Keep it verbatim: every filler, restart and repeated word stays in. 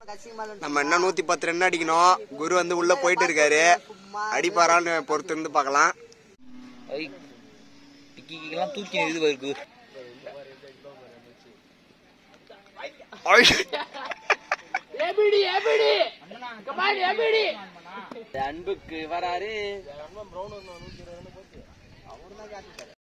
நம்ம என்ன நூத்தி பத்து ரன் அடிக்கணும். குரு வந்து உள்ள போயிட்டு இருக்காரு. அடிப்பாரான்னு பொறுத்து இருந்து பாக்கலாம். தூக்கி இது வருது. அன்புக்கு வராரு.